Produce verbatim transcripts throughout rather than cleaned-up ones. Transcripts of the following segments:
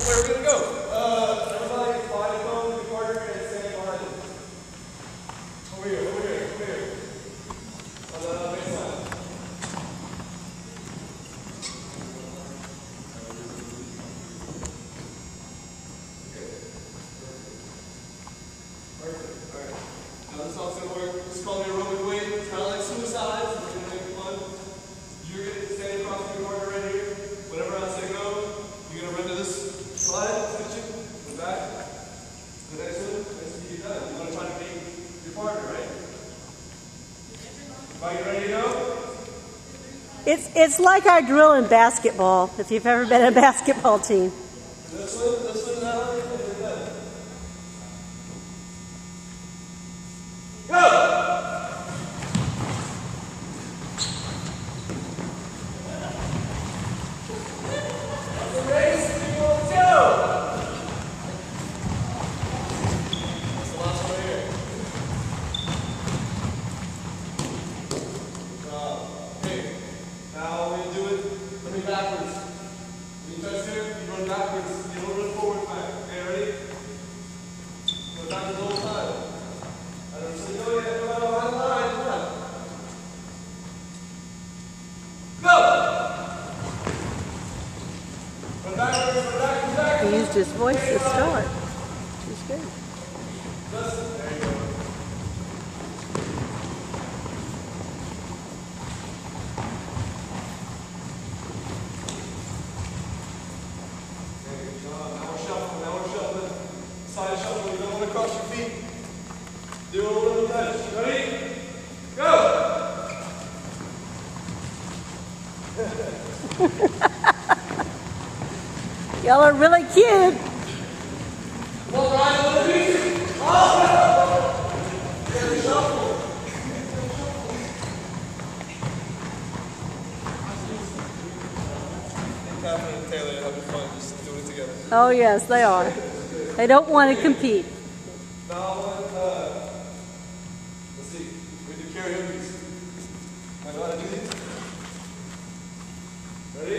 where are we gonna go? Uh, everybody find a phone in the corner and stand behind it. Over here, over here, over here. On the baseline. Okay. Perfect. Alright. Now this song's gonna work. It's called the Aerobic Way. It's kind of like suicide. So we're gonna make it fun. You're gonna stand across the corner right here. Whenever I say go, you're gonna run to this slide, switch it, go back. The next one, next one you're done. You wanna try to beat your partner, right? Are you ready to go? It's it's like our drill in basketball. If you've ever been in a basketball team. This one, this one now, and you're done. Go! He used his voice to start. She's good. There you go. Good job. Now we're shuffling. Now we're shuffling. Side shuffle. You don't want to cross your feet. Do a little touch. Ready? Go! Y'all are really cute. Come on, Ryan, a little easy. Oh! Get the shuffle. Catherine and Taylor are having fun just doing it together. Oh yes, they are. They don't want to compete. Now, uh, let's see. We do karaoke. I know how to do these. Ready?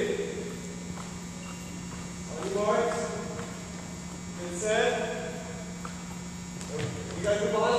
On your marks. Get set. You guys move behind.